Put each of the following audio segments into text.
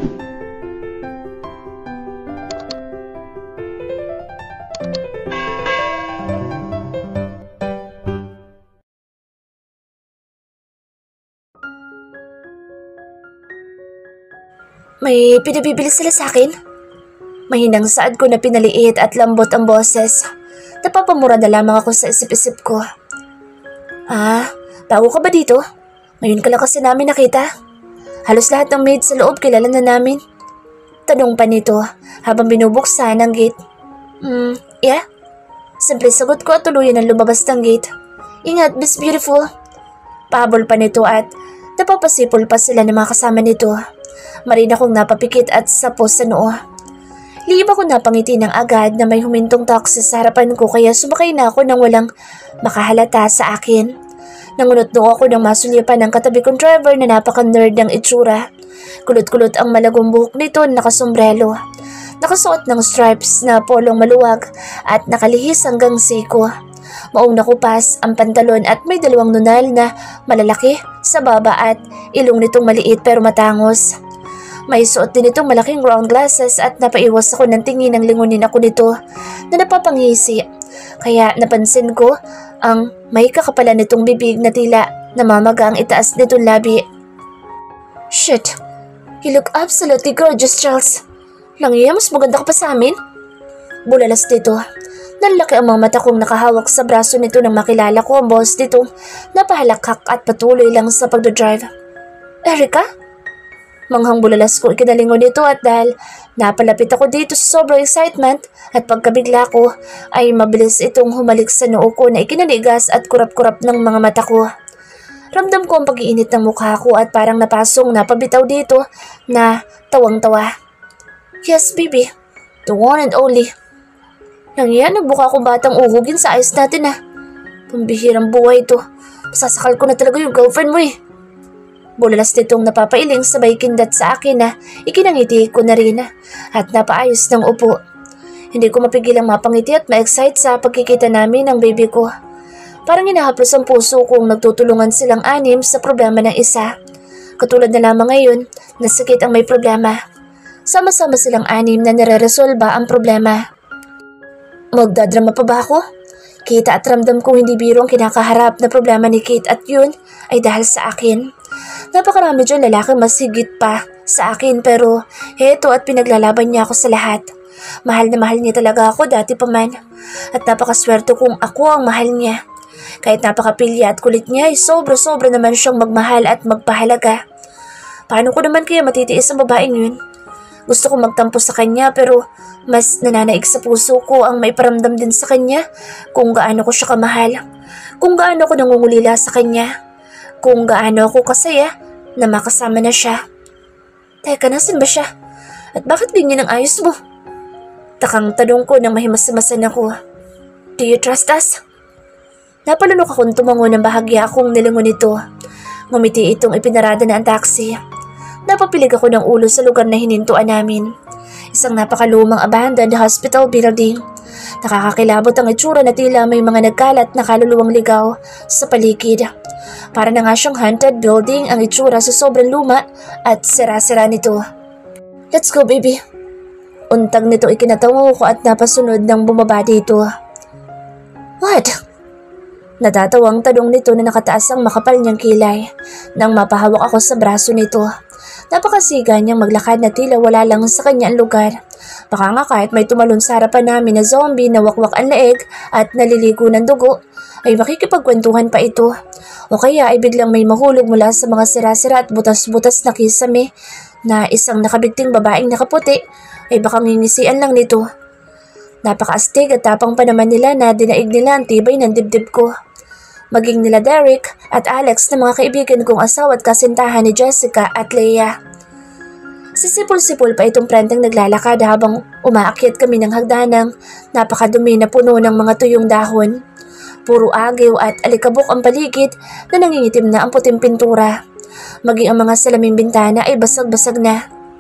May pinabibili sila sa akin? Mahinang saad ko na pinaliit at lambot ang boses. Napapamura na lamang ako sa isip-isip ko. Bago ka ba dito? Ngayon ka lang kasi namin nakita. Halos lahat ng maid sa loob kilala na namin. Tanong pa nito habang binubuksan ang gate. Yeah? Simple sagot ko at tuluyan ang lumabas ng gate. Ingat, Miss Beautiful. Pahabol pa nito at napapasipol pa sila ng mga kasama nito. Marin akong napapikit at sapos sa noo. Lihim ako napangiti ng agad na may humintong taxi sa harapan ko kaya sumakay na ako nang walang makahalata sa akin. Nangunot-noo ako ng masulyapan ng katabi kong driver na napaka-nerd ng itsura. Kulot-kulot ang malagong buhok nito na nakasombrelo. Nakasuot ng stripes na polong maluwag at nakalihis hanggang siko. Maong nakupas ang pantalon at may dalawang nunal na malalaki sa baba at ilong nitong maliit pero matangos. May suot din itong malaking round glasses at napaiwas ako ng tingin ng lingunin ako nito na napapangisi. Kaya napansin ko ang may kakapalan nitong bibig na tila namamaga ang itaas nitong labi. Shit! You look absolutely gorgeous, Charles. Langiya, mas maganda ka pa sa amin? Bulalas dito. Nalaki ang mga mata kong nakahawak sa braso nito nang makilala ko ang boss nitong napahalakak at patuloy lang sa pagdodrive. Erica? Manghang bulalas ko ikinalingon nito at dahil napalapit ako dito sa sobrang excitement at pagkabigla ko ay mabilis itong humalik sa noo ko na ikinanigas at kurap-kurap ng mga mata ko. Ramdam ko ang pag-iinit ng mukha ko at parang napasong napabitaw dito na tawang-tawa. Yes, baby. The one and only. Nangyan, nagbuka akong batang uhugin sa ayos natin Pambihirang buhay ito. Masasakal ko na talaga yung girlfriend mo Bulalas nitong napapailing sabay kindat sa akin na ikinangiti ko na rin at napaayos ng upo. Hindi ko mapigilang mapangiti at ma-excite sa pagkikita namin ng baby ko. Parang hinahaplos ang puso kung nagtutulungan silang anim sa problema ng isa. Katulad na lamang ngayon na sakit ang may problema. Sama-sama silang anim na nare-resolba ang problema. Magdadrama pa ba ako? Kita at ramdam kong hindi biro ang kinakaharap na problema ni Kate at yun ay dahil sa akin. Napakarami dyan lalaki mas higit pa sa akin pero heto at pinaglalaban niya ako sa lahat. Mahal na mahal niya talaga ako dati pa man at napakaswerte kung ako ang mahal niya. Kahit napakapilya at kulit niya ay sobra-sobra naman siyang magmahal at magpahalaga. Paano ko naman kaya matitiis ang babaeng yun? Gusto ko magtampo sa kanya pero mas nananaig sa puso ko ang maiparamdam din sa kanya kung gaano ko siya kamahal, kung gaano ko nangungulila sa kanya, kung gaano ako kasaya na makasama na siya. Teka, nasan ba siya? At bakit ganyan ang ayos mo? Takang tanong ko nang mahimas-masan ako. Do you trust us? Napalunok akong tumango ng bahagya akong nilingon nito. Ngumiti itong ipinarada na ang taxi. Napapilig ako ng ulo sa lugar na hinintuan namin. Isang napakalumang abandoned hospital building. Nakakakilabot ang itsura na tila may mga nagkalat na kaluluwang ligaw sa paligid. Para na nga siyang haunted building ang itsura sa sobrang luma at sira-sira nito. Let's go, baby. Untag nito ikinatawa ko at napasunod ng bumaba dito. What? Natatawang tanong nito na nakataas ang makapal niyang kilay nang mapahawak ako sa braso nito. Napakasiga niyang maglakad na tila wala lang sa kanya ang lugar. Baka nga kahit may tumalon sa harapan namin na zombie na wakwak ang leeg at naliligo ng dugo, ay makikipagkwentuhan pa ito. O kaya ay biglang may mahulog mula sa mga sira-sira at butas-butas na kisame na isang nakabigting babaeng nakaputi ay baka ngingisian lang nito. Napakaastig at tapang pa naman nila na dinaig nila ang tibay ng dibdib ko. Maging nila Derek at Alex na mga kaibigan kong asawa at kasintahan ni Jessica at Leia. Sisipol-sipol pa itong prenteng naglalakad habang umaakyat kami ng hagdanang napakadumi na puno ng mga tuyong dahon. Puro agiw at alikabok ang paligid na nangingitim na ang puting pintura. Maging ang mga salaming bintana ay basag-basag na.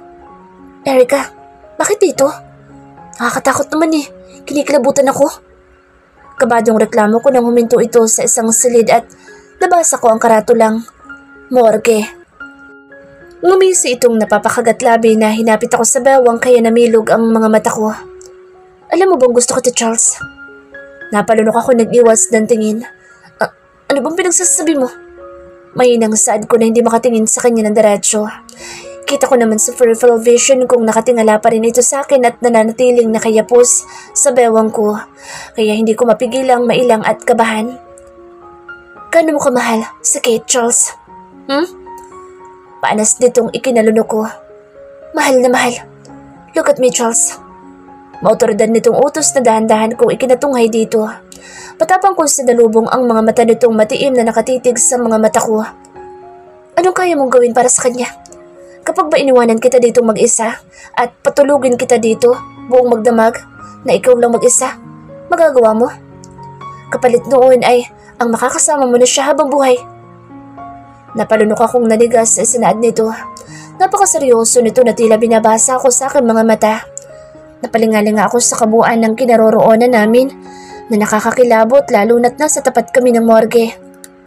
Erica, bakit dito? Nakakatakot naman Kinikilabutan ako. Kabadong reklamo ko nang huminto ito sa isang silid at nabasa ko ang karatulang morgue. Ngumisi itong napapakagat labi na hinapit ako sa bewang kaya namilog ang mga mata ko. Alam mo bang gusto ko to, Charles? Napalunok ako nag-iwas ng tingin. Ano bang pinagsasabi mo? Mainang saad ko na hindi makatingin sa kanya ng diretso. Kita ko naman sa peripheral vision kung nakatingala pa rin ito sa akin at nananatiling nakayapos sa bewang ko. Kaya hindi ko mapigilang mailang at kabahan. Gaano mo kamahal si Kate, Charles? Paanas nitong ikinalunok ko. Mahal na mahal. Look at me, Charles. Maotoridad nitong utos na dahan-dahan kong ikinatunghay dito. Patapang kong sinalubong ang mga mata nitong matiim na nakatitig sa mga mata ko. Anong kaya mong gawin para sa kanya? Kapag ba iniwanan kita dito mag-isa at patulugin kita dito buong magdamag na ikaw lang mag-isa, magagawa mo? Kapalit noon ay ang makakasama mo na siya habang buhay. Napalunok akong nanigas sa isinaad nito. Napakaseryoso nito na tila binabasa ako sa aking mga mata. Napalingalinga ako sa kabuuan ng kinaroroonan namin na nakakakilabot lalo na't nasa tapat kami ng morgue.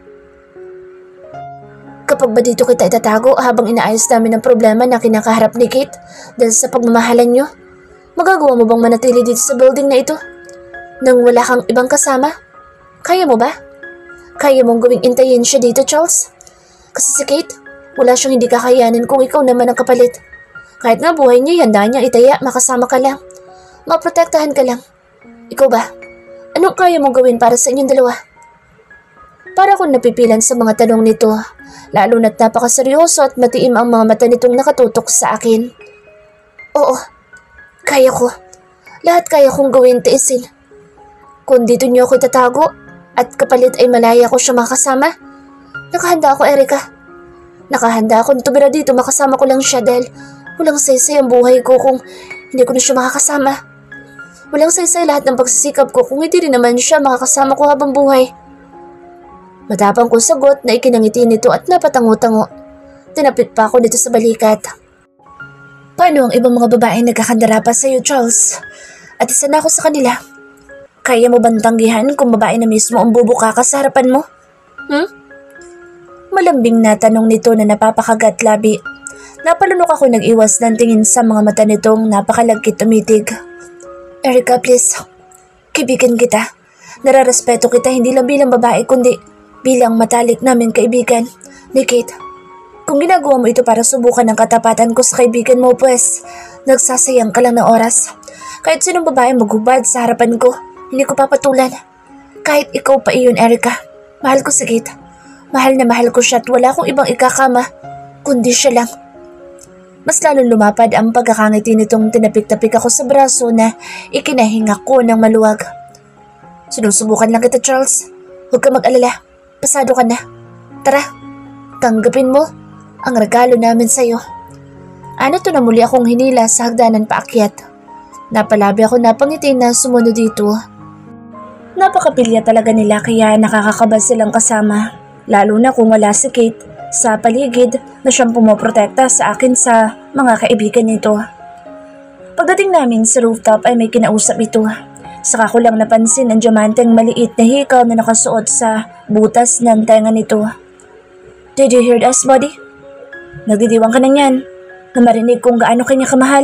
Kapag ba dito kita itatago habang inaayos namin ang problema na kinakaharap ni Kate dahil sa pagmamahalan nyo? Magagawa mo bang manatili dito sa building na ito nang wala kang ibang kasama? Kaya mo ba? Kaya mong gawing intayin siya dito, Charles? Kasi si Kate, wala siyang hindi kakayanin kung ikaw naman ang kapalit. Kahit nga buhay niya, handa niyang itaya, makasama ka lang. Maprotektahan ka lang. Ikaw ba? Anong kaya mong gawin para sa inyong dalawa? Para akong napipilan sa mga tanong nito, lalo na't napakaseryoso at matiim ang mga mata nitong nakatutok sa akin. Oo, kaya ko. Lahat kaya kong gawin, tiisin. Kung dito niyo ako itatago at kapalit ay malaya ko siya makasama, nakahanda ako, Erica. Nakahanda akong tumira dito, makasama ko lang siya dahil walang saysay ang buhay ko kung hindi ko na siya makakasama. Walang saysay lahat ng pagsisikap ko kung hindi rin naman siya makakasama ko habang buhay. Matapang kong sagot na ikinangiti nito at napatango-tango. Tinapit pa ako dito sa balikat. Paano ang ibang mga babaeng nagkakandara pa sa'yo, Charles? At isa na ako sa kanila. Kaya mo bang tanggihan kung babae na mismo ang bubuka ka sa harapan mo? Malambing na tanong nito na napapakagat labi. Napalunok ako nag-iwas ng tingin sa mga mata nitong napakalagkit tumitig. Erica, please. Kaibigan kita. Nararespeto kita hindi lang bilang babae kundi bilang matalik namin kaibigan ni Kate. Kung ginagawa mo ito para subukan ang katapatan ko sa kaibigan mo, pues nagsasayang ka lang ng oras. Kahit sinong babae maghubad sa harapan ko, hindi ko papatulan. Kahit ikaw pa iyon, Erica. Mahal ko si Kate. Mahal na mahal ko siya at wala akong ibang ikakama kundi siya lang. Mas lalong lumapad ang pagkakangiti nitong tinapik-tapik ako sa braso na ikinahinga ko ng maluwag. Sinusubukan lang kita, Charles. Huwag ka mag-alala. Pasado ka na. Tara, tanggapin mo ang regalo namin sa'yo. Ano to na muli akong hinila sa hagdanan paakyat. Napalabi ako napangiti na sumunod dito. Napakapilya talaga nila kaya nakakakaba silang kasama. Lalo na kung wala si Kate sa paligid na siyang pumoprotekta sa akin sa mga kaibigan nito. Pagdating namin sa rooftop ay may kinausap ito. Saka ko lang napansin ang diamanteng maliit na hikaw na nakasuot sa butas ng tenga nito. Did you hear us, buddy? Nagdidiwang ka na yan na marinig kung gaano kanya kamahal.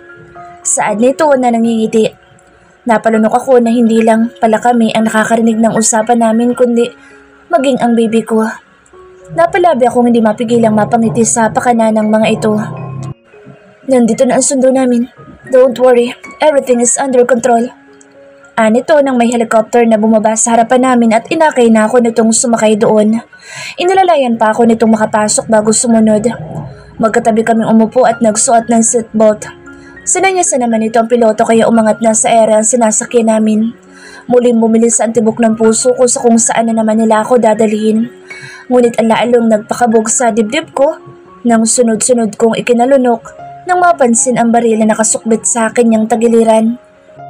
Saad nito na nangingiti. Napalunok ako na hindi lang pala kami ang nakakarinig ng usapan namin kundi maging ang baby ko. Napalabi akong hindi mapigilang mapangiti sa pakana ng mga ito. Nandito na ang sundo namin. Don't worry, everything is under control. Anito nang may helicopter na bumaba sa harapan namin at inakay na ako nitong sumakay doon. Inalalayan pa ako nitong makapasok bago sumunod. Magkatabi kaming umupo at nagsuot ng seatbelt. Sinanyasan naman ito ang piloto kaya umangat na sa ere ang sinasakyan namin. Muling bumilis ang tibok ng puso ko sa kung saan na naman nila ako dadalhin. Ngunit ang laalong nagpakabog sa dibdib ko nang sunod-sunod kong ikinalunok nang mapansin ang baril na nakasukbit sa akin niyang tagiliran.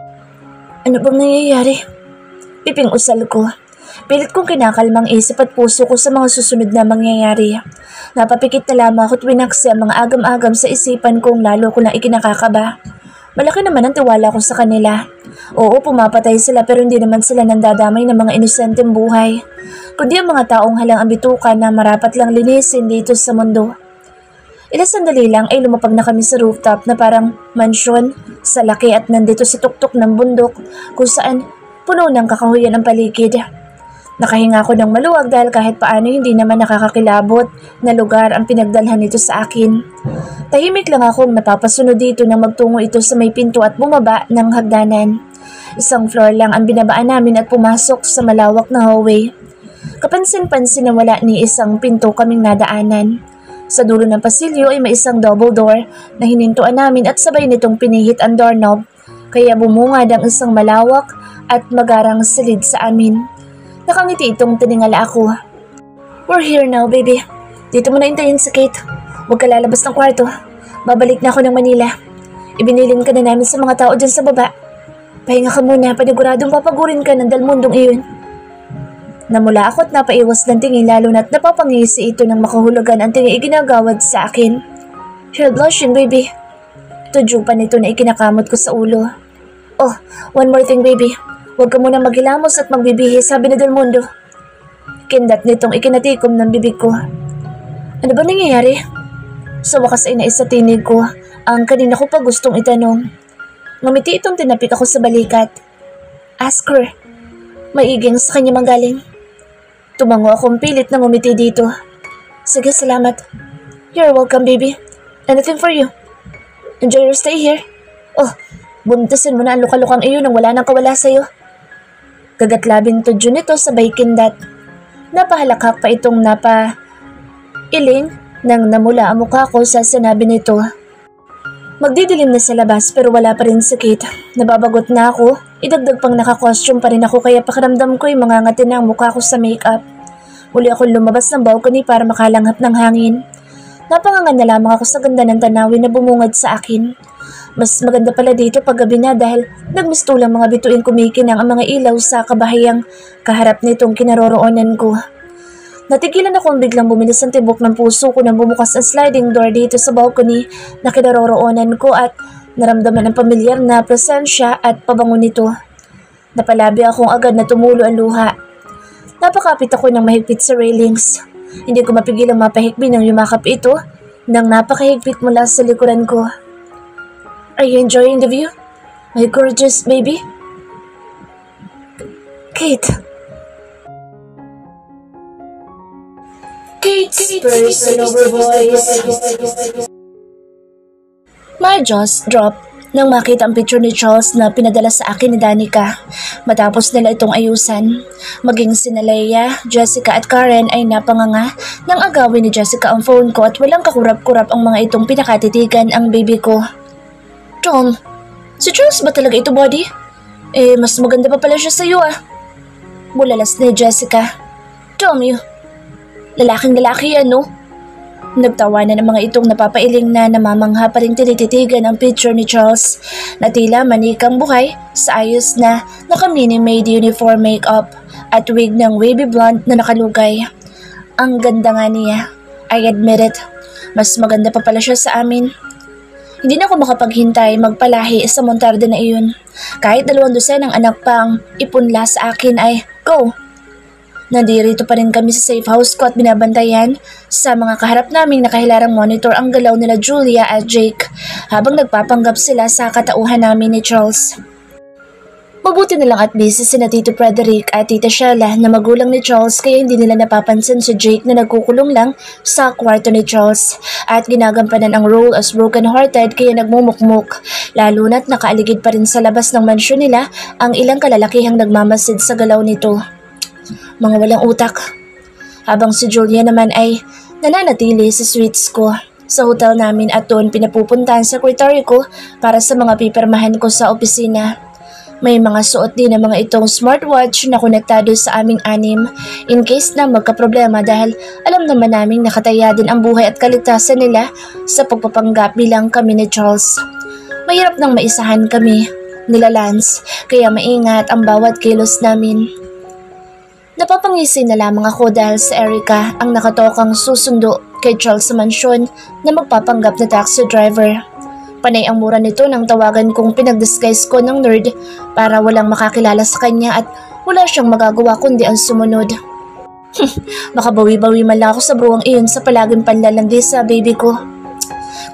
Ano bang nangyayari? Piping usal ko. Pilit kong kinakalmang isip at puso ko sa mga susunod na mangyayari. Napapikit na lamang ako't winaksi ang mga agam-agam sa isipan kong lalo ko lang ikinakakaba. Malaki naman ang tiwala ko sa kanila. Oo, pumapatay sila pero hindi naman sila nandadamay ng mga inosenteng buhay. Kundi ang mga taong halang ang bituka na marapat lang linisin dito sa mundo. Ilang sandali lang ay lumapag na kami sa rooftop na parang mansyon sa laki at nandito sa tuktok ng bundok kung saan puno ng kakahuyan ang paligid. Nakahinga ako ng maluwag dahil kahit paano hindi naman nakakakilabot na lugar ang pinagdalhan nito sa akin. Tahimik lang akong napapasunod dito nang magtungo ito sa may pinto at bumaba ng hagdanan. Isang floor lang ang binabaan namin at pumasok sa malawak na hallway. Kapansin-pansin na wala ni isang pinto kaming nadaanan. Sa dulo ng pasilyo ay may isang double door na hinintuan namin at sabay nitong pinihit ang doorknob kaya bumungad ang isang malawak at magarang silid sa amin. Nakangiti itong tiningala ako. We're here now, baby. Dito mo na intayin si Kate. Huwag ka lalabas ng kwarto. Babalik na ako ng Manila. Ibinilin ka na namin sa mga tao dyan sa baba. Pahinga ka muna, paniguradong papagurin ka ng dalmundong iyon. Namula ako at napaiwas ng tingin lalo na't napapangisi ito ng makahulugan ang tingin iginagawad sa akin. You're blushing, baby. Tudyog pa nito na ikinakamot ko sa ulo. Oh, one more thing, baby. Huwag ka muna maghilamos at magbibihis, sabi ni Delmundo. Kindat nitong ikinatikom ng bibig ko. Ano ba nangyayari? Sa wakas ay naisatinig ko ang kanina ko pa gustong itanong. Ngumiti itong tinapik ako sa balikat. Ask her. Maiging sa kanya manggaling. Tumango akong pilit na ngumiti dito. Sige, salamat. You're welcome, baby. Anything for you. Enjoy your stay here. Oh, buntasin mo na ang luka-lukang iyon nang wala nang kawala sa'yo. Gagatlabin tudyo nito sabay kindat. Napahalakhak pa itong napailing nang namula ang mukha ko sa sinabi nito. Magdidilim na sa labas pero wala pa rin si Kate. Nababagot na ako. Idagdag pang naka-costume pa rin ako kaya pakiramdam ko'y mangangati na ang mukha ko sa makeup. Muli akong lumabas ng balcony para makalanghap ng hangin. Napangangan na lamang ako sa ganda ng tanawin na bumungad sa akin. Mas maganda pala dito pag gabi na dahil nagmistulang mga bituin kumikinang ang mga ilaw sa kabahayang kaharap nitong kinaroroonan ko. Natigilan akong biglang bumilis ang tibok ng puso ko nang bumukas ang sliding door dito sa balcony na kinaroroonan ko at naramdaman ang pamilyar na presensya at pabango nito. Napalabi akong agad na tumulo ang luha. Napakapit ako ng mahigpit sa railings. Hindi ko mapigilang mapahikbi nang yumakap ito nang napakahigpit mula sa likuran ko. Are you enjoying the view? My gorgeous baby? Kate! Kate's personal voice. My jaws dropped nang makita ang picture ni Charles na pinadala sa akin ni Danica. Matapos nila itong ayusan, maging sina Leia, Jessica at Karen ay napanganga nang agawin ni Jessica ang phone ko at walang kakurap-kurap ang mga itong pinakatitigan ang baby ko. Tom, si Charles ba talaga ito, buddy? Mas maganda pa pala siya sa'yo ah. Bulalas ni Jessica. Tom, lalaking lalaki yan, no? Nagtawanan ang mga itong napapailing na namamangha pa rin tinititigan ang picture ni Charles na tila manikang buhay sa ayos na naka-mini-made uniform makeup at wig ng wavy blonde na nakalugay. Ang ganda nga niya. I admit it. Mas maganda pa pala siya sa amin. Hindi na ako makapaghintay magpalahi sa montarde na iyon. Kahit 2 dosenang anak pang ipunla sa akin ay go! Nandirito pa rin kami sa safe house ko at binabantayan sa mga kaharap naming nakahilarang monitor ang galaw nila Julia at Jake habang nagpapanggap sila sa katauhan namin ni Charles. Mabuti na lang at busy sina Tito Frederick at Tita Sheila na magulang ni Charles kaya hindi nila napapansin si Jake na nagkukulong lang sa kwarto ni Charles at ginagampanan ang role as broken-hearted kaya nagmumukmuk lalo na't nakaaligid pa rin sa labas ng mansyon nila ang ilang kalalakihang nagmamasid sa galaw nito. Mga walang utak. Habang si Julia naman ay nananatili sa suites ko sa hotel namin at doon pinapupunta ang secretary ko para sa mga pipirmahan ko sa opisina. May mga suot din ang mga itong smartwatch na konektado sa aming 6 in case na magkaproblema dahil alam naman naming nakataya din ang buhay at kaligtasan nila sa pagpapanggap bilang kami ni Charles. Mahirap nang maisahan kami nila Lance kaya maingat ang bawat kilos namin. Napapangisi na lamang ako dahil si Erica ang nakatokang susundo kay Charles sa mansyon na magpapanggap na taxi driver. Panay ang mura nito nang tawagan kong pinag-disguise ko ng nerd para walang makakilala sa kanya at wala siyang magagawa kundi ang sumunod. Makabawi-bawi man lang ako sa bruwang iyon sa palaging panlalandi sa baby ko.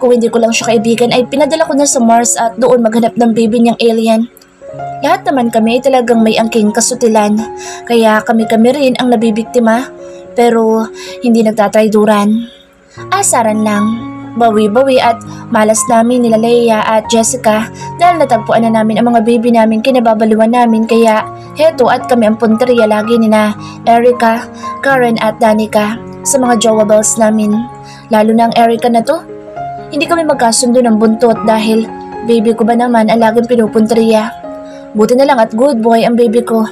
Kung hindi ko lang siya kaibigan ay pinadala ko na sa Mars at doon maghanap ng baby niyang alien. Lahat naman kami ay talagang may angking kasutilan, kaya kami-kami rin ang nabibiktima, pero hindi nagtatrayduran. Asaran lang, bawi-bawi at malas namin nila Leia at Jessica dahil natagpuan na namin ang mga baby namin kinababaluan namin, kaya heto at kami ang punteriya lagi nina Erica, Karen at Danica sa mga jowables namin. Lalo na ang Erica na to. Hindi kami magkasundo ng buntot dahil baby ko ba naman ang laging pinupunteriya. Buti na lang at good boy ang baby ko.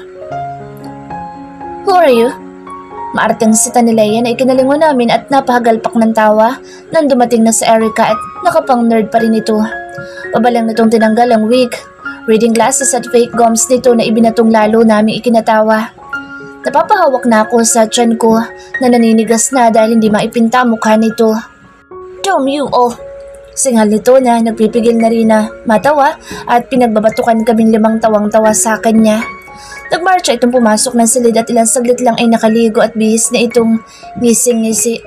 Who are you? Maarteng sita ni Leia na ikinalingon namin at napahagalpak ng tawa nang dumating na sa Erica at nakapang nerd pa rin ito. Pabalang nitong tinanggal ang wig, reading glasses at fake gums nito na ibinatong lalo namin ikinatawa. Napapahawak na ako sa tiyan ko na naninigas na dahil hindi maipinta mukha nito. Damn you all! Singhal nito na nagpipigil na rin na matawa at pinagbabatukan kaming 5 tawang-tawa sa kanya. Nagmarcha itong pumasok ng silid at ilang saglit lang ay nakaligo at bihis na itong ngising-ngisi.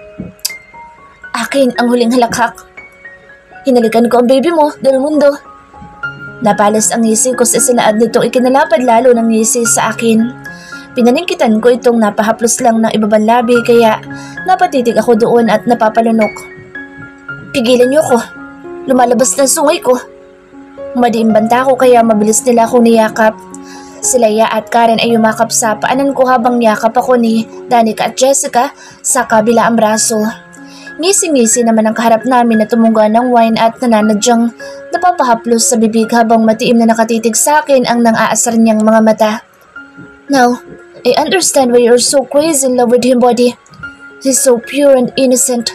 Akin ang huling halakhak. Hinalikan ko ang baby mo, Del Mundo. Napalas ang ngisi ko sa sinaad nitong ikinalapad lalo ng ngisi sa akin. Pinaningkitan ko itong napahaplos lang ng ibabang labi kaya napatitig ako doon at napapalunok. Pigilan niyo ko. Lumalabas ng sungay ko. Madiimbanta ko kaya mabilis nila akong niyakap. Si Leia at Karen ay yumakap sa paanan ko habang niyakap ako ni Danica at Jessica sa kabilaang braso. Ngisi-ngisi naman ang kaharap namin na tumungga ng wine at nananadyang napapahaplos sa bibig habang matiim na nakatitig sa akin ang nang-aasar niyang mga mata. Now, I understand why you're so crazy in love with him, buddy. He's so pure and innocent.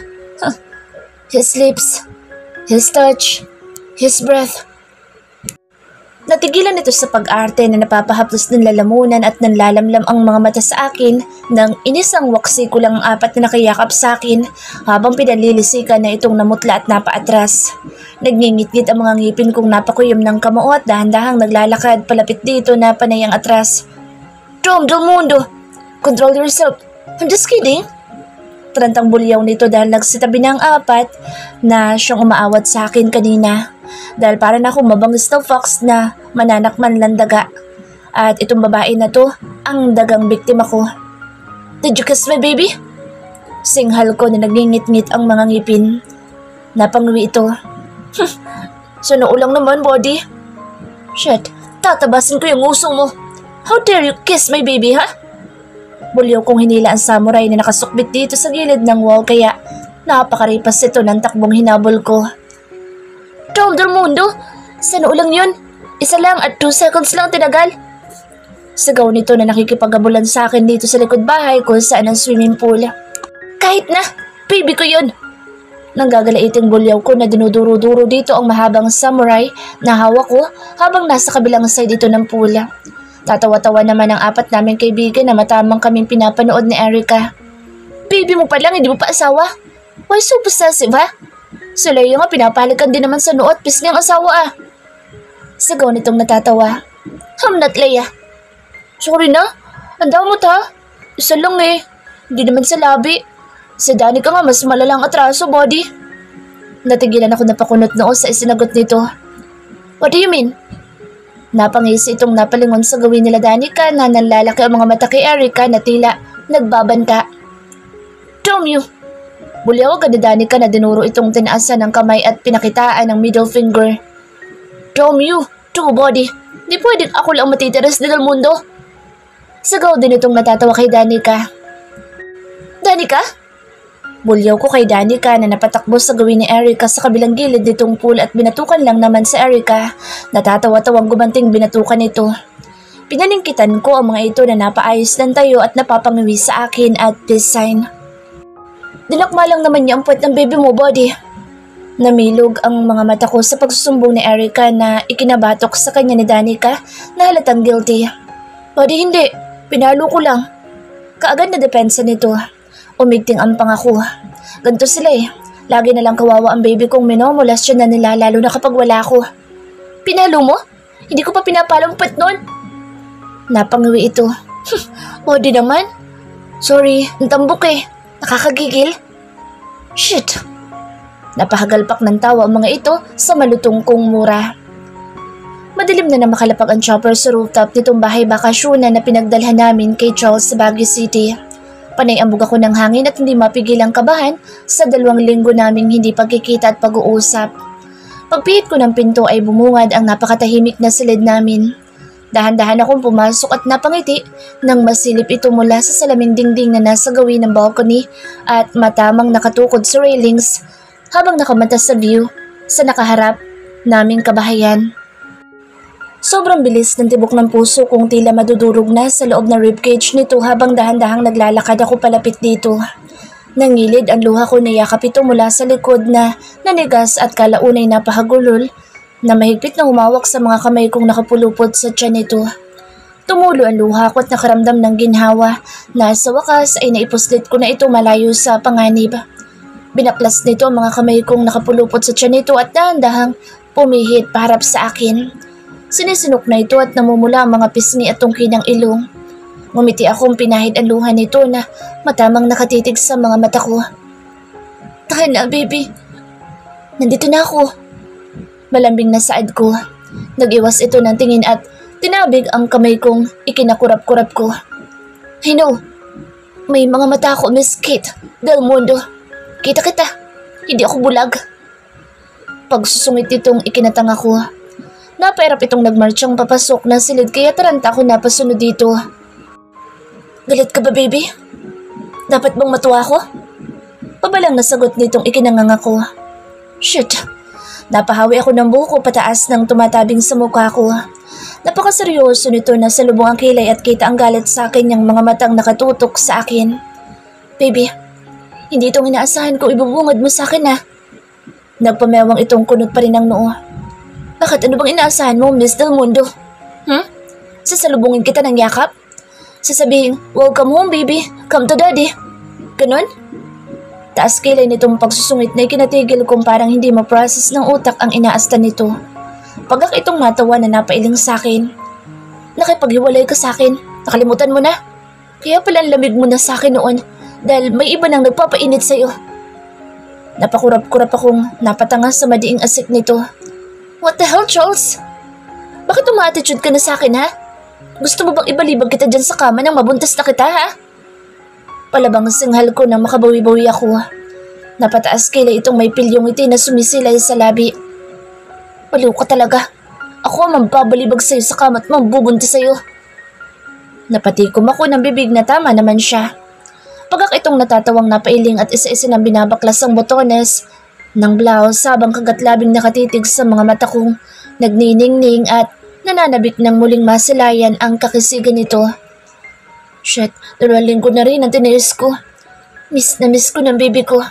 His lips, his touch, his breath. Natigilan ito sa pag-arte na napapahaplos ng lalamunan at nanlalamlam ang mga mata sa akin nang inisang waksi ko lang ang 4 na nakayakap sa akin habang pinalilisikan na itong namutla at napaatras. Nagngingit-ngit ang mga ngipin kong napakuyom ng kamao at dahan-dahang naglalakad palapit dito na panayang atras. Del Mundo! Control yourself! I'm just kidding! Tarantang bulyaw nito dahil nagsitabi na ang 4 na siyang umaawat sa akin kanina. Dahil para na akong mabangis na fox na mananakman lang daga. At itong babae na to, ang dagang biktima ko. Did you kiss my baby? Singhal ko na nagngingit-ngit ang mga ngipin. Napanguwi ito. Sa noo lang naman, body. Shit, tatabasin ko yung uso mo. How dare you kiss my baby, ha? Bulyaw kong hinila ang samurai na nakasukbit dito sa gilid ng wall kaya napakaripas ito ng takbong hinabol ko. Del Mundo, sa noo lang yun. Isa lang at 2 seconds lang tinagal. Sigaw nito na nakikipagabulan sa akin dito sa likod bahay kung saan ang swimming pool. Kahit na, baby ko yun. Nanggagalaiting bulyaw ko na dinuduro-duro dito ang mahabang samurai na hawak ko habang nasa kabilang side dito ng pool. Tatawa-tawa naman ang 4 naming kaibigan na matamang kaming pinapanood ni Erica. Baby mo pa lang, hindi mo pa asawa? Why so possessive, ha? Si Leia nga pinapalikan din naman sa noo at pisngi ang asawa, ah. Sigaw nitong natatawa. I'm not Leia. Sorry na, ang damot, ha? Isa lang eh. Hindi naman sa labi. Si Danica nga mas malalang atraso, body. Natigilan ako na pakunot noo sa isinagot nito. What do you mean? Napangisi itong napalingon sa gawin nila Danica na nanlalaki ang mga mata kay Erica na tila nagbabanta. Damn you! Bulyaw agad ni Danica na dinuro itong tinaasan ng kamay at pinakitaan ng middle finger. Damn you! True body! Di pwedeng ako lang matitiras din ng mundo. Sigaw din itong natatawa kay Danica. Danica? Bulyaw ko kay Danica na napatakbo sa gawin ni Erica sa kabilang gilid nitong pool at binatukan lang naman sa Erica. Natatawa-tawang gumanting binatukan nito. Pinaningkitan ko ang mga ito na napaayos ng tayo at napapangiwi sa akin at design. Dinakma lang naman niya ang puwet ng baby mo, body. Namilog ang mga mata ko sa pagsusumbong ni Erica na ikinabatok sa kanya ni Danica na halatang guilty. Body, hindi. Pinalo ko lang. Kaagad na depensa nito. Umigting ang pangako. Ganito sila eh. Lagi na lang kawawa ang baby kong minomolasyon na nila lalo na kapag wala ako. Pinalo mo? Hindi ko pa pinapalo ang puwet nun. Napangiwi ito. Body naman. Sorry, natambok eh. Nakakagigil. Shit. Napahagalpak ng tawa ang mga ito sa malutong kong mura. Madilim na makalapag ang chopper sa rooftop nitong bahay bakasyonan na pinagdalhan namin kay Charles sa Baguio City. Panay ambog ako ng hangin at hindi mapigil ang kabahan sa 2 linggo naming hindi pagkikita at pag-uusap. Pagpihit ko ng pinto ay bumungad ang napakatahimik na silid namin. Dahan-dahan akong pumasok at napangiti nang masilip ito mula sa salaming dingding na nasa gawin ng balcony at matamang nakatukod sa railings habang nakamata sa view sa nakaharap naming kabahayan. Sobrang bilis ng tibok ng puso kong tila madudurog na sa loob ng ribcage nito habang dahan-dahang naglalakad ako palapit dito. Nangilid ang luha ko na yakap ito mula sa likod na nanigas at kalaunay napahagulol na mahigpit na humawak sa mga kamay kong nakapulupot sa tiyan nito. Tumulo ang luha ko at nakaramdam ng ginhawa na sa wakas ay naipuslit ko na ito malayo sa panganib. Binaklas nito ang mga kamay kong nakapulupot sa tiyan nito at dahan-dahang pumihit paharap sa akin. Sinisinok na ito at namumula ang mga pisngi at tungki ng ilong. Ngumiti akong pinahid ang luha nito na matamang nakatitig sa mga mata ko. Taka na, baby. Nandito na ako. Malambing na saad ko. Nag-iwas ito ng tingin at tinabig ang kamay kong ikinakurap-kurap ko. I know. May mga mata ako, Miss Kate Del Mundo. Kita kita. Hindi ako bulag. Pagsusungit itong ikinatanga ko. Napairap itong nagmarchang papasok ng silid kaya taranta ako napasunod dito. Galit ka ba, baby? Dapat bang matuwa ko? Pabalang nasagot nitong ikinanganga ko. Shit. Napahawi ako ng buhok pataas ng tumatabing sa mukha ko. Napakaseryoso nito na salubong ang kilay at kita ang galit sa akin niyang mga matang nakatutok sa akin. Baby, hindi itong inaasahan kung ibubungad mo sa akin ha. Nagpamewang itong kunot pa rin ang noo. Bakit ano bang inaasahan mo, Miss Del Mundo? Sasalubungin kita ng yakap? Sasabihin, welcome home baby, come to daddy. Ganon? Taas kilay nitong pagsusungit na ikinatigil kong parang hindi ma-process ng utak ang inaasta nito. Pagkak itong matawa na napailing sa akin. Nakipaghiwalay ka sa akin, nakalimutan mo na. Kaya pala ang lamig mo na sa akin noon dahil may iba nang nagpapainit sa'yo. Napakurap-kurap akong napatanga sa madiing asik nito. What the hell, Charles? Bakit uma-attitude ka na sa akin, ha? Gusto mo bang ibalibag kita dyan sa kama nang mabuntas na kita, ha? Palabang singhal ko nang makabawi-bawi ako. Napataas kilay itong may pilyong ngiti na sumisilay sa labi. Baliw ka talaga. Ako ang mababalibag sa'yo sa kama at mambubuntis sa'yo. Napatikom ako ng bibig na tama naman siya. Pagkak itong natatawang napailing at isa-isa nang binabaklas ang botones ng blouse habang kagatlabing nakatitig sa mga mata kong nagniningning at nananabik ng muling masilayan ang kakisigan nito. Shit, 2 linggo na rin ang tiniis ko. Miss na miss ko ng baby ko.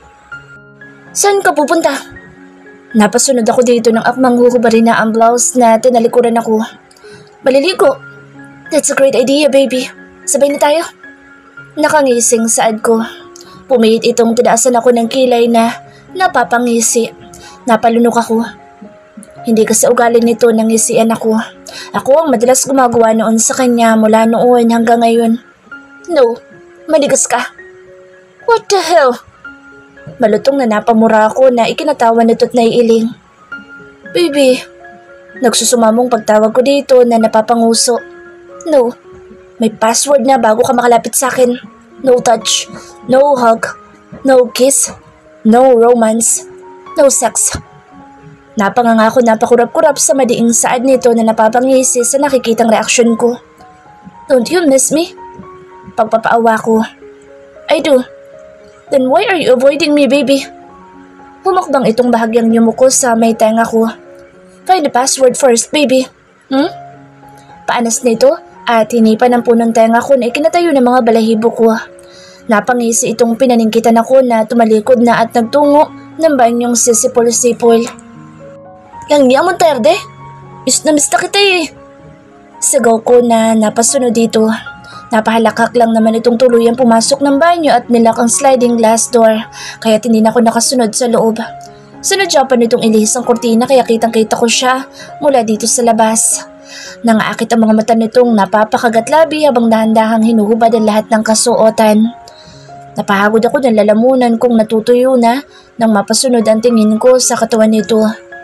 Saan ka pupunta? Napasunod ako dito ng akmang huhubarin na ang blouse na tinalikuran ako. Maliligo. That's a great idea, baby. Sabay na tayo. Nakangising saad ko. Pumihit itong tinaasan ako ng kilay na napapangisi. Napalunok ako. Hindi kasi ugali nito nang ngisian ako. Ako ang madalas gumagawa noon sa kanya mula noon hanggang ngayon. No, maligas ka. What the hell? Malutong na napamura ako na ikinatawa nito't naiiling. Baby, nagsusumamong pagtawag ko dito na napapanguso. No, may password na bago ka makalapit sa akin. No touch, no hug, no kiss, no romance, no sex. Napanganga ako napakurap-kurap sa madiing saad nito na napapangisi sa nakikitang reaksyon ko. Don't you miss me? Pagpapaawa ko. I do. Then why are you avoiding me, baby? Humakbang itong bahagyang yumuko sa may tenga ko. Find the password first, baby. Paanas nito at hinipan ang punong tenga ko na ikinatayo ng mga balahibo ko. Napangisi itong pinaningkitan ako na tumalikod na at nagtungo ng banyong sisipol-sipol. Yang niya mong terde? Miss na kita eh. Sigaw ko na napasunod dito. Napahalakak lang naman itong tuluyang pumasok ng banyo at nilak ang sliding glass door kaya hindi na ako nakasunod sa loob. Sinadya pa nitong ilihis ang kortina kaya kitang-kita ko siya mula dito sa labas. Nangaakit ang mga mata nitong napapakagat labi habang dahan-dahang hinuhubad ang lahat ng kasuotan. Napahagod ako ng lalamunan kong natutuyo na nang mapasunod ang tingin ko sa katawan nito.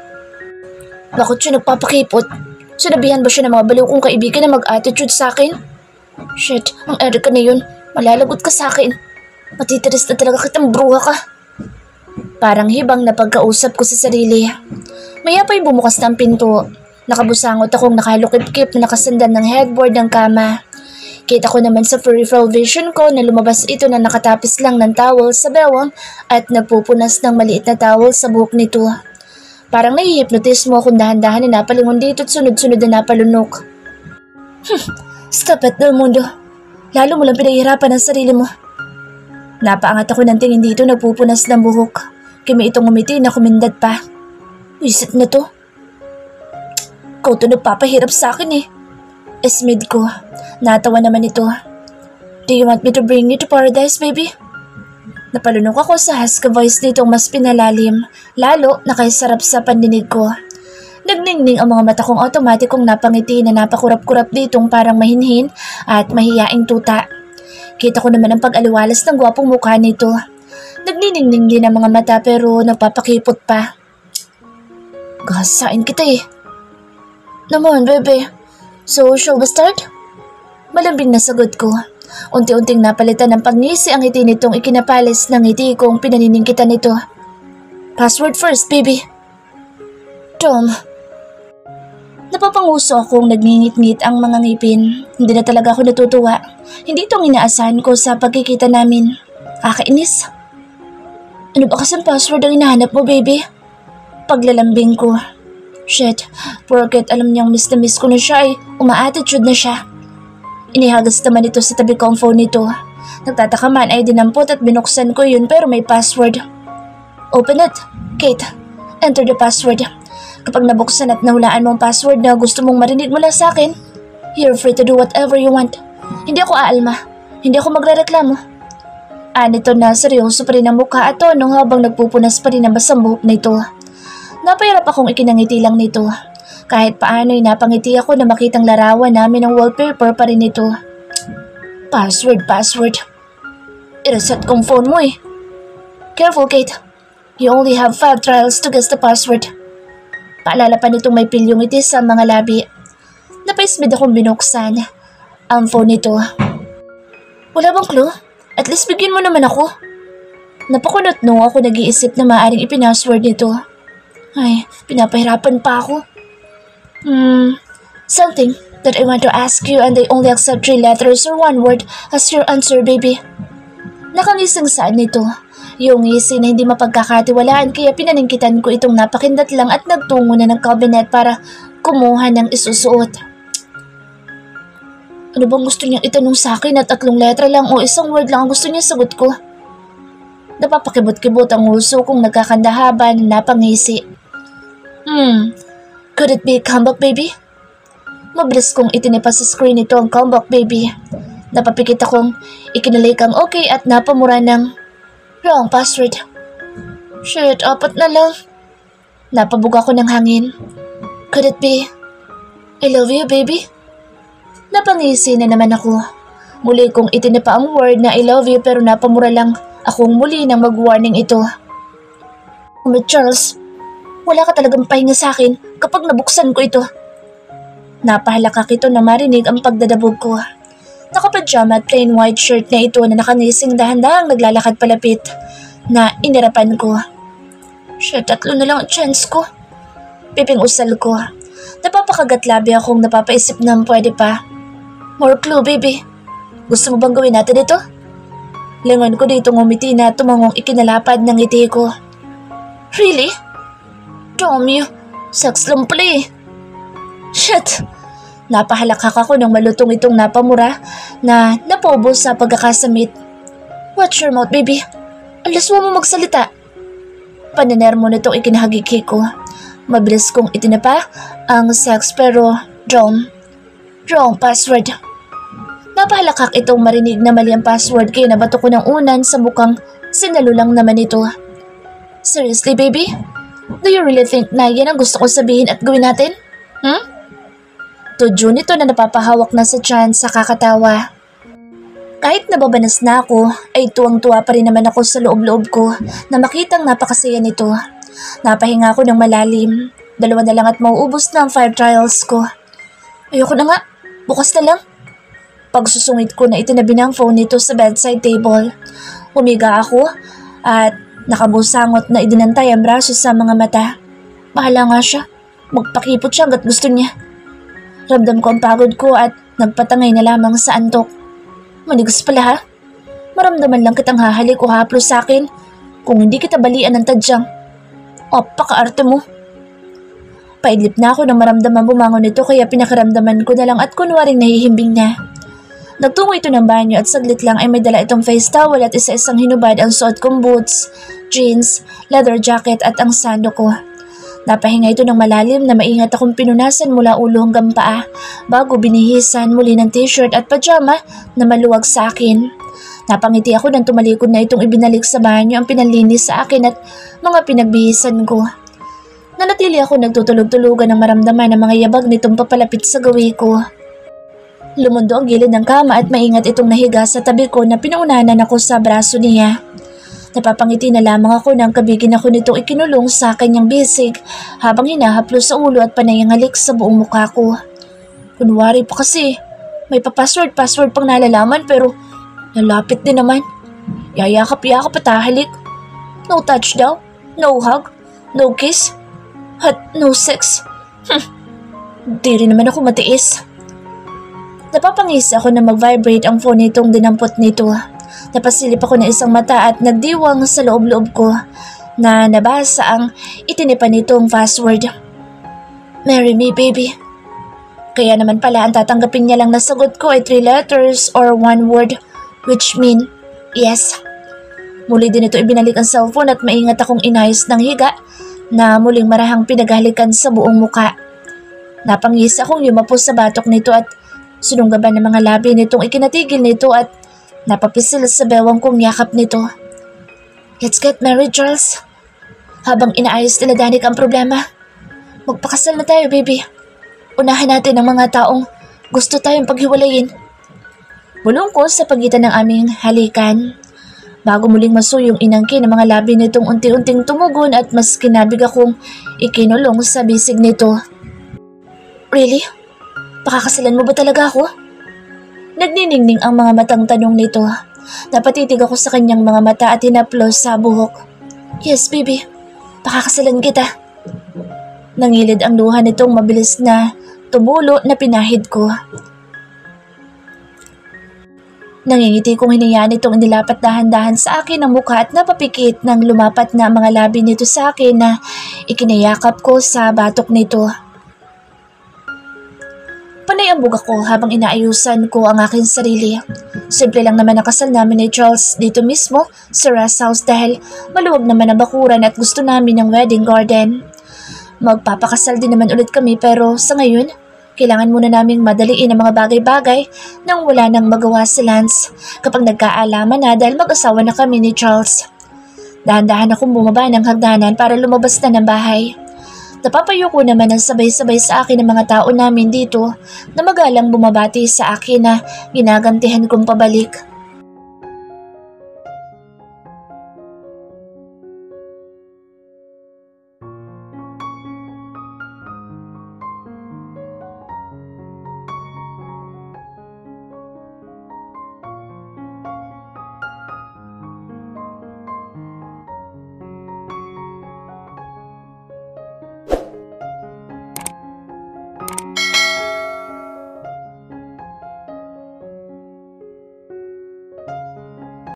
Bakit siya nagpapakipot? Sinabihan ba siya ng mga baliw kong kaibigan na mag-attitude sa akin? Shit, ang Erica na yun. Malalagot ka sa akin. Matitiris na talaga kitang bruha ka. Parang hibang na pagkausap ko sa sarili. Maya pa'y bumukas na ang pinto. Nakabusangot akong nakalukip-kip na nakasandan ng headboard ng kama. Kita ko naman sa peripheral vision ko na lumabas ito na nakatapis lang ng towel sa bewang at nagpupunas ng maliit na towel sa buhok nito. Parang nahihipnotismo akong dahan-dahan na napalingon dito at sunod-sunod na napalunok. Stop it, Del Mundo. Lalo mo lang pinahihirapan ang sarili mo. Napaangat ako ng tingin dito nagpupunas ng buhok. Kimi itong umiti na kumindad pa. Wisit na to. Ikaw to nagpapahirap sa akin eh. Esmid ko. Natawa naman ito. Do you want me to bring you to paradise, baby? Napalunok ako sa husky voice nitong mas pinalalim, lalo nakaisarap sa pandinig ko. Nagningning ang mga mata kong automatikong napangiti na napakurap-kurap ditong parang mahinhin at mahiyaing tuta. Kita ko naman ang pag-aliwalas ng gwapong mukha nito. Nagniningning din ang mga mata pero nagpapakipot pa. Gahasain kita eh. Naman, bebe. So, shall we start? Malambing na sagot ko. Unti-unting napalitan ng pagngisi ang ngiti nitong ikinapalis ng ngiti kong pinaniningkitan nito. Password first, baby. Tom. Napapanguso akong nagngingit-ngit ang mga ngipin. Hindi na talaga ako natutuwa. Hindi itong inaasahan ko sa pagkikita namin. Kakainis. Ano ba kasang password ang hinahanap mo, baby? Paglalambing ko. Shit, porket alam niyang miss na miss ko na siya ay uma-attitude na siya. Inihagas naman ito sa tabi ko ang phone nito. Nagtataka man ay dinampot at binuksan ko yun pero may password. Open it, Kate. Enter the password. Kapag nabuksan at nahulaan mo ang password na gusto mong marinig mula sa akin, you're free to do whatever you want. Hindi ako aalma. Hindi ako magrereklamo. Anito na seryoso pa rin ang mukha at tono habang nagpupunas pa rin ang basang buhok nito. Napahirap akong ikinangiti lang nito. Kahit paano ay napangiti ako na makitang larawan namin ng wallpaper pa rin ito. Password. I-reset kong phone mo eh. Careful, Kate. You only have 5 trials to guess the password. Paalala pa nitong may pilyong ngiti sa mga labi. Napaismid akong binuksan ang phone nito. Wala bang clue? At least bigyan mo naman ako. Napakunot nung ako nag-iisip na maaaring ipinassword nito. Ay, pinapahirapan pa ako. Something that I want to ask you and I only accept 3 letters or 1 word as your answer, baby. Nakangising saan nito. Yung ngisi na hindi mapagkakatiwalaan kaya pinaningkitan ko itong napakindat lang at nagtungo na ng cabinet para kumuha ng isusuot. Ano bang gusto niyang itanong sa akin at 3 letra lang o 1 word lang ang gusto niya sagot ko? Napapakibot-kibot ang uso kung nagkakandahaban na napangisi. Could it be comeback, baby? Mabilis kong itinipa sa screen ito ang comeback, baby. Napapikit akong ikinalik ang okay at napamura ng wrong password. Shit, 4 na lang. Napabuga ko ng hangin. Could it be I love you, baby? Napangisi na naman ako. Muli kong itinipa ang word na I love you pero napamura lang akong muli nang mag-warning ito. Charles, wala ka talagang pahinga sa akin kapag nabuksan ko ito. Napahalakak ito na marinig ang pagdadabog ko. Nakapadyama at plain white shirt na ito na nakangising dahan-dahang naglalakad palapit na inirapan ko. Shit, 3 na lang ang chance ko. Piping usal ko. Napapakagat labi akong napapaisip na pwede pa. More clue, baby. Gusto mo bang gawin natin ito? Lingon ko dito ngumiti na tumangong ikinalapad ng ngiti ko. Really? Damn you. Sex lang pala eh. Shit. Napahalakak ako ng malutong itong napamura na napobos sa pagkakasamit. Watch your mouth, baby. Alas mo magsalita. Paniner mo na itong ikinahagiki ko. Mabilis kong itinapa ang sex pero wrong password. Napahalakak itong marinig na mali ang password kaya nabato ko ng unan sa mukhang sinalulang naman ito. Seriously, baby? Do you really think na yan ang gusto ko sabihin at gawin natin? Tudyo nito na napapahawak na sa tiyan sa kakatawa. Kahit nababanas na ako, ay tuwang-tuwa pa rin naman ako sa loob-loob ko na makitang napakasaya nito. Napahinga ako ng malalim. 2 na lang at mauubos na ang 5 trials ko. Ayoko na nga, bukas na lang. Pagsusungit ko na itinabi na ang phone nito sa bedside table. Humiga ako at nakabusangot na idinantay ang braso sa mga mata. Bahala nga siya, magpakipot siya hanggat gusto niya. Ramdam ko ang pagod ko at nagpatangay na lamang sa antok. Manigas pala ha? Maramdaman lang kitang hahalik o haplos sa akin kung hindi kita balian ng tadyang. Paka-arte mo. Paidlip na ako nang maramdaman bumangon nito kaya pinakiramdaman ko na lang at kunwaring nahihimbing na. Nagtungo ito ng banyo at saglit lang ay may dala itong face towel at isa-isang hinubad ang suot kong boots, jeans, leather jacket at ang sando ko. Napahinga ito ng malalim na maingat akong pinunasan mula ulo hanggang paa bago binihisan muli ng t-shirt at pajama na maluwag sa akin. Napangiti ako nang tumalikod na itong ibinalik sa banyo ang pinalinis sa akin at mga pinagbihisan ko. Nanatili ako nagtutulog-tulugan ng maramdaman ng mga yabag nitong papalapit sa gawi ko. Lumundo ang gilid ng kama at maingat itong nahiga sa tabi ko na pinaunanan ako sa braso niya. Napapangiti na lamang ako nang kabigin ako nitong ikinulong sa kanyang bisig habang hinahaplos sa ulo at panay ang halik sa buong mukha ko. Kunwari pa kasi, may password pang nalalaman pero nalapit din naman. Yayakap-yakap at hahalik. No touch daw, no hug, no kiss, at no sex. Di rin naman ako matiis. Napapangisi ako na mag-vibrate ang phone nitong dinampot nito. Napasilip ako ng isang mata at nagdiwang sa loob-loob ko na nabasa ang itinipan nitong password. Marry me, baby. Kaya naman pala ang tatanggapin niya lang na sagot ko ay 3 letters or 1 word, which mean yes. Muli din ito ibinalik ang cellphone at maingat akong inayos ng higa na muling marahang pinaghalikan sa buong muka. Napangisi akong yumapos sa batok nito at sununggaban ng mga labi nitong ikinatigil nito at napapisil sa bewang kong yakap nito. Let's get married, Charles. Habang inaayos nila Danik ang problema, magpakasal na tayo, baby. Unahan natin ang mga taong gusto tayong paghiwalayin. Bulong ko sa pagitan ng aming halikan. Bago muling masuyong inangkin ng mga labi nitong unti-unting tumugon at mas kinabig akong ikinulong sa bisig nito. Really? Pakakasalan mo ba talaga ako? Nagniningning ang mga matang tanong nito. Napatitig ako sa kanyang mga mata at hinaplos sa buhok. Yes, baby. Pakakasalan kita. Nangilid ang luha nitong mabilis na tumulo na pinahid ko. Nangingiti kong hinayaan itong inilapat dahan-dahan sa akin ang mukha at napapikit nang lumapat na mga labi nito sa akin na ikinayakap ko sa batok nito. Panay ang buga ko habang inaayusan ko ang aking sarili. Simple lang naman ang kasal namin ni Charles dito mismo sa Ross House dahil maluwag naman ang bakuran at gusto namin ng wedding garden. Magpapakasal din naman ulit kami pero sa ngayon, kailangan muna naming madaliin ang mga bagay-bagay nang wala nang magawa si Lance kapag nagkaalaman na dahil mag-asawa na kami ni Charles. Dahan-dahan akong bumaba ng hagdanan para lumabas na ng bahay. Napapayo ko naman ang sabay-sabay sa akin ng mga tao namin dito na magalang bumabati sa akin na ginagantihan kong pabalik.